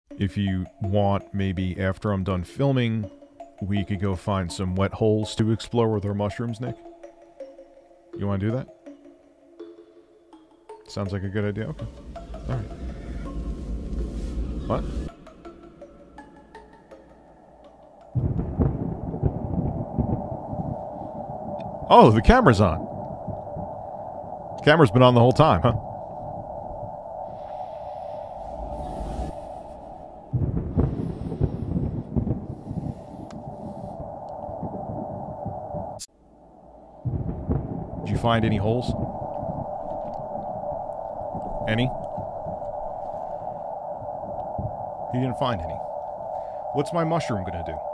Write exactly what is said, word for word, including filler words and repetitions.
If you want, maybe after I'm done filming, we could go find some wet holes to explore with our mushrooms, Nick. You want to do that? Sounds like a good idea. Okay. Alright. What? Oh, the camera's on. Camera's been on the whole time, huh? Did you find any holes? Any? He didn't find any. What's my mushroom gonna do?